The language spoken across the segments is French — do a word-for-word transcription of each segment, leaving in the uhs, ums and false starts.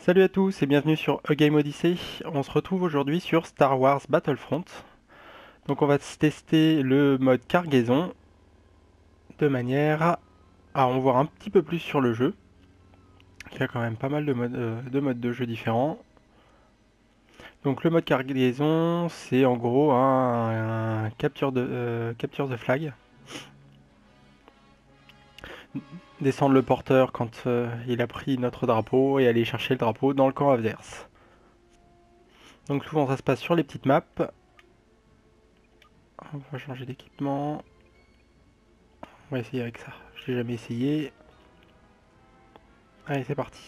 Salut à tous et bienvenue sur A Game Odyssey. On se retrouve aujourd'hui sur Star Wars Battlefront. Donc on va se tester le mode cargaison de manière à en voir un petit peu plus sur le jeu. Il y a quand même pas mal de modes, euh, de modes de jeu différents. Donc le mode cargaison, c'est en gros un, un capture de euh, capture the flag. Descendre le porteur quand euh, il a pris notre drapeau et aller chercher le drapeau dans le camp adverse. Donc souvent ça se passe sur les petites maps. On va changer d'équipement. On va essayer avec ça. Je l'ai jamais essayé. Allez, c'est parti.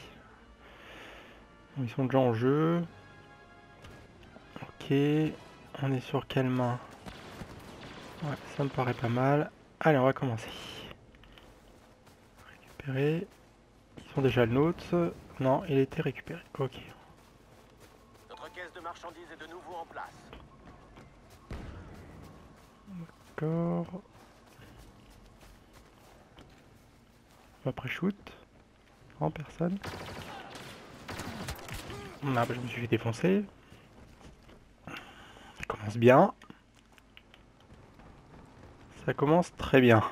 Ils sont déjà en jeu. Ok. On est sur quelle main? Ouais, ça me paraît pas mal. Allez, on va commencer. Récupérer. Ils sont déjà le nôtre. Non, il était récupéré. Ok. Notre caisse de marchandises est de nouveau en place. D'accord. Après shoot. En personne. Ah, bah, je me suis fait défoncer. Ça commence bien. Ça commence très bien.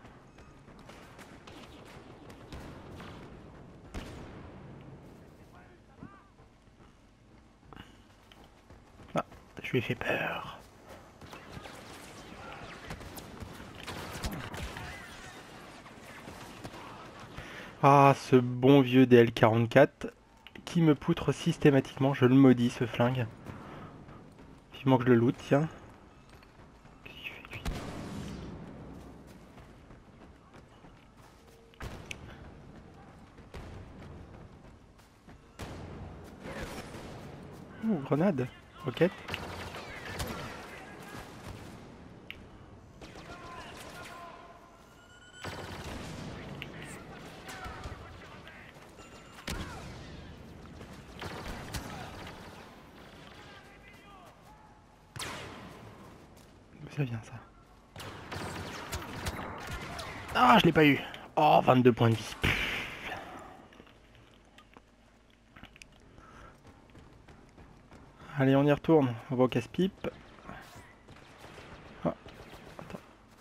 Ah, je lui ai fait peur. Ah, ce bon vieux D L quarante-quatre qui me poutre systématiquement. Je le maudis, ce flingue. Vivement que je le loot, tiens. Qu'est-ce qu'il fait, lui? Ouh, grenade. Roquette. D'où ça vient, ça? Ah, je l'ai pas eu. Oh, vingt-deux points de vie. Allez, on y retourne. On va au casse-pipe. Ah, attends.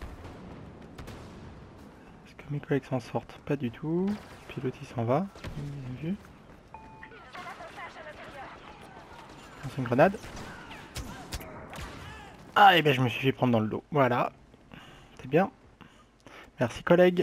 Est-ce que mes collègues s'en sortent? Pas du tout. Puis l'autre, il s'en va. Bien vu. Lance une grenade. Ah, et ben je me suis fait prendre dans le dos. Voilà. C'est bien. Merci, collègue.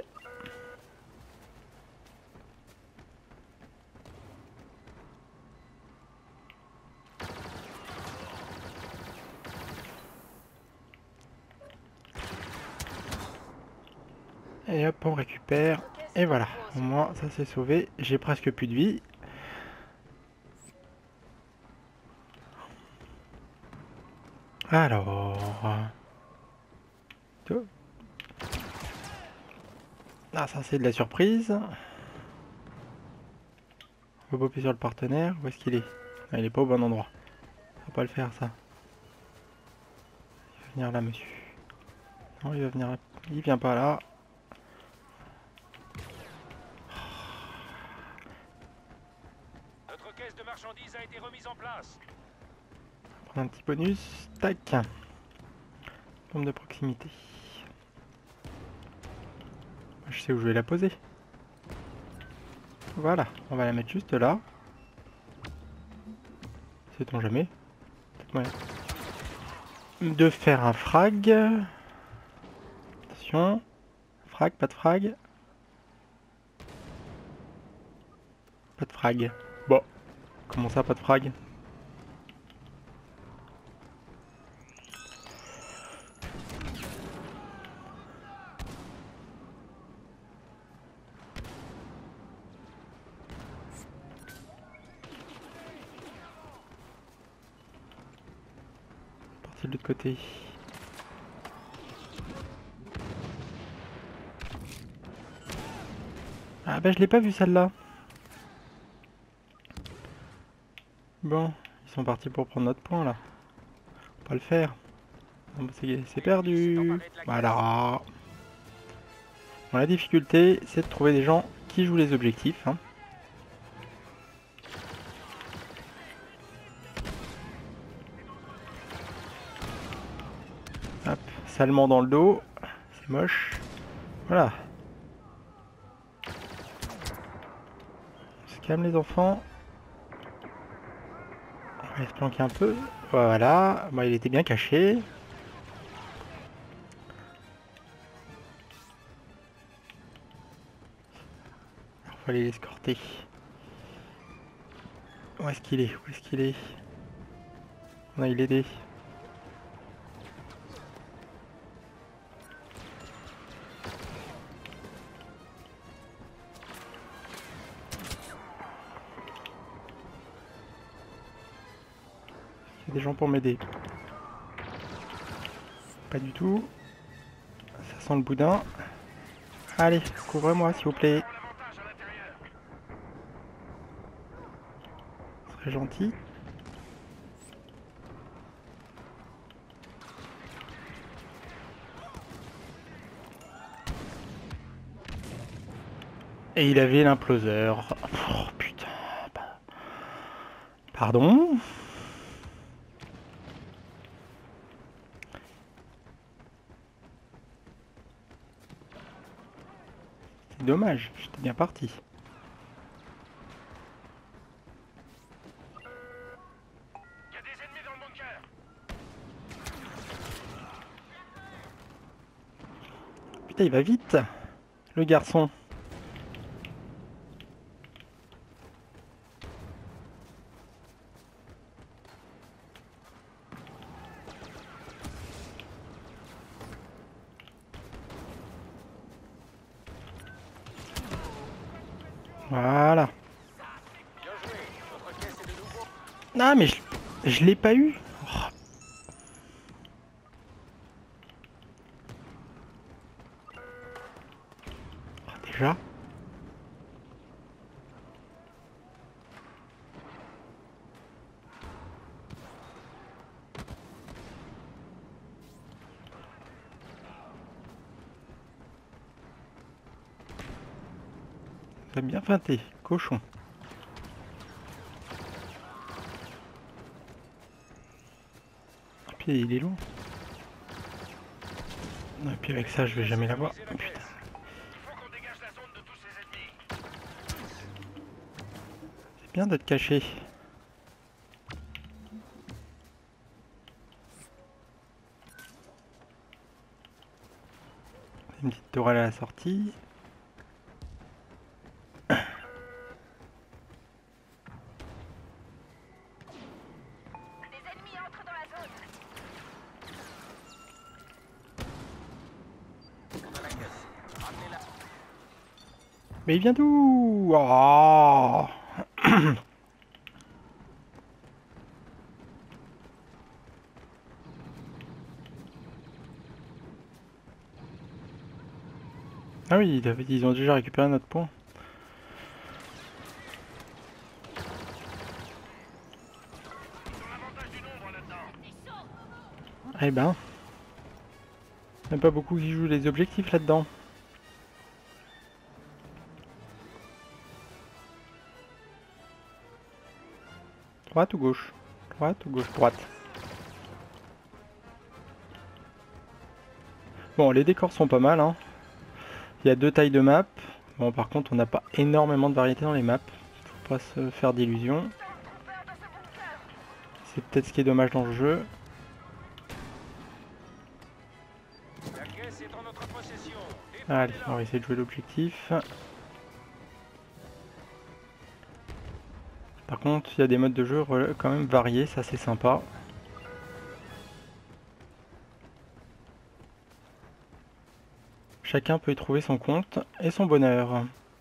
Et hop, on récupère. Et voilà. Au moins, ça s'est sauvé. J'ai presque plus de vie. Alors... Tout. Ah, ça c'est de la surprise. On va popper sur le partenaire. Où est-ce qu'il est? Ah, il est pas au bon endroit. Ça va pas le faire, ça. Il va venir là, monsieur. Non, il va venir là. Il vient pas là. Notre caisse de marchandises a été remise en place. On va prendre un petit bonus. Tac. Bombe de proximité. Je sais où je vais la poser. Voilà, on va la mettre juste là. Sait-on jamais. Peut-être moyen de faire un frag. Attention. Frag, pas de frag. Pas de frag. Bon. Comment ça, pas de frag? Parti de l'autre côté. Ah bah je l'ai pas vu celle-là. Bon, ils sont partis pour prendre notre point là. On va pas le faire. Bon, c'est perdu. Voilà. Bon, la difficulté, c'est de trouver des gens qui jouent les objectifs. Hein. salement dans le dos. C'est moche. Voilà. On se calme les enfants. On va se planquer un peu. Voilà. Bon, il était bien caché. Il faut aller l'escorter. Où est-ce qu'il est? Où est-ce qu'il est? On a eu l'aider. Il y a des gens pour m'aider. Pas du tout. Ça sent le boudin. Allez, couvre-moi s'il vous plaît. Ce serait gentil. Et il avait l'imploseur. Oh putain. Pardon? C'est dommage, j'étais bien parti. Putain, il va vite, le garçon. Voilà. Ah mais je, je l'ai pas eu. Oh. Oh, déjà. T'as bien feinté, cochon. Et puis il est lourd. Et puis avec ça je vais jamais l'avoir. Putain. C'est bien d'être caché. Une petite tourelle à la sortie. Mais il vient d'où? Oh. Ah oui, ils ont déjà récupéré notre point. Eh ben, il n'y a pas beaucoup qui jouent les objectifs là-dedans. Droite ou gauche? Droite ou gauche? Droite. Bon, les décors sont pas mal, hein. Il y a deux tailles de map. Bon, par contre, on n'a pas énormément de variété dans les maps. Faut pas se faire d'illusions. C'est peut-être ce qui est dommage dans le jeu. Allez, on va essayer de jouer l'objectif. Par contre, il y a des modes de jeu quand même variés, ça c'est sympa. Chacun peut y trouver son compte et son bonheur.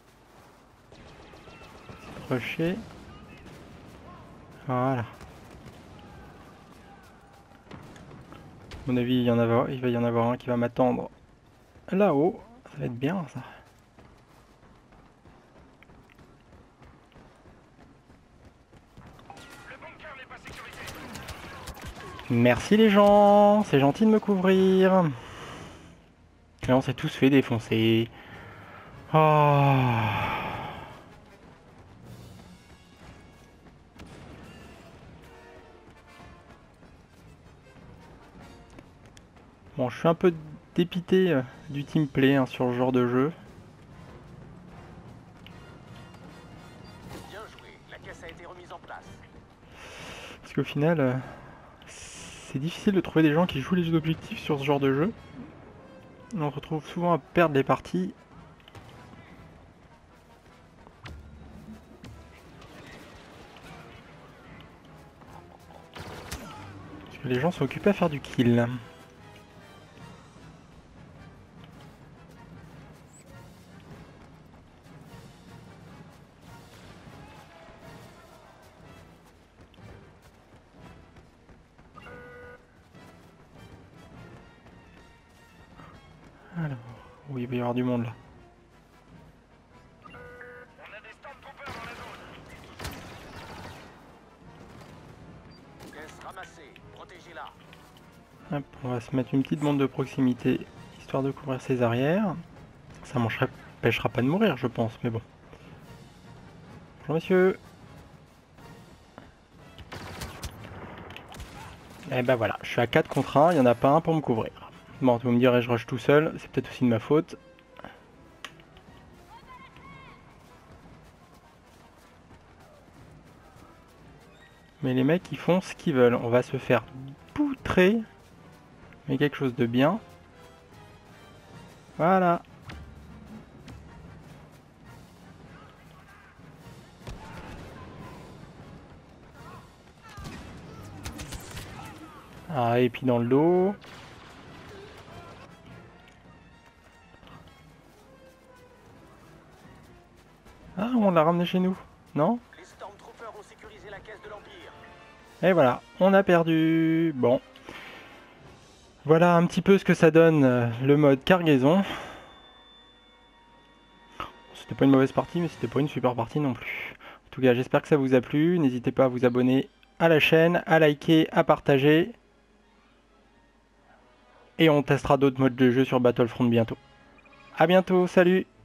Rusher. Voilà. À mon avis, il, y en a, il va y en avoir un qui va m'attendre là-haut. Ça va être bien ça. Merci les gens, c'est gentil de me couvrir. Et on s'est tous fait défoncer. Oh. Bon, je suis un peu dépité euh, du team play hein, sur ce genre de jeu. Bien joué, la caisse a été remise en place. Parce qu'au final, euh, c'est difficile de trouver des gens qui jouent les objectifs sur ce genre de jeu. On se retrouve souvent à perdre les parties. Parce que les gens sont occupés à faire du kill. Alors, oui, il va y avoir du monde là. On a des Stormtroopers dans la zone. Caisse ramassée, protégez-la. Hop, on va se mettre une petite bande de proximité, histoire de couvrir ses arrières. Ça m'empêchera pas de mourir, je pense, mais bon. Bonjour monsieur. Et ben voilà, je suis à quatre contre un, il n'y en a pas un pour me couvrir. Bon, vous me direz, je rush tout seul, c'est peut-être aussi de ma faute. Mais les mecs, ils font ce qu'ils veulent. On va se faire poutrer. Mais quelque chose de bien. Voilà. Ah, et puis dans le dos. Ah, on l'a ramené chez nous, non? Les Stormtroopers ont sécurisé la caisse de l'Empire. Et voilà, on a perdu. Bon. Voilà un petit peu ce que ça donne euh, le mode cargaison. C'était pas une mauvaise partie, mais c'était pas une super partie non plus. En tout cas, j'espère que ça vous a plu. N'hésitez pas à vous abonner à la chaîne, à liker, à partager. Et on testera d'autres modes de jeu sur Battlefront bientôt. A bientôt, salut!